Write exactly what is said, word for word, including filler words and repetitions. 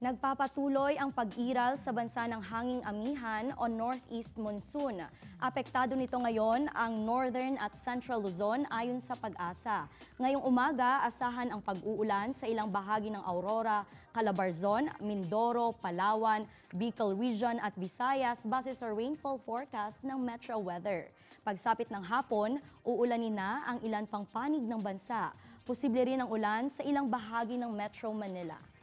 Nagpapatuloy ang pag-iral sa bansa ng hanging amihan o northeast monsoon. Apektado nito ngayon ang northern at central Luzon ayon sa Pag-asa. Ngayong umaga, asahan ang pag-uulan sa ilang bahagi ng Aurora, Calabarzon, Mindoro, Palawan, Bicol Region at Visayas base sa rainfall forecast ng Metro Weather. Pagsapit ng hapon, uulanin na ang ilan pang panig ng bansa. Posible rin ang ulan sa ilang bahagi ng Metro Manila.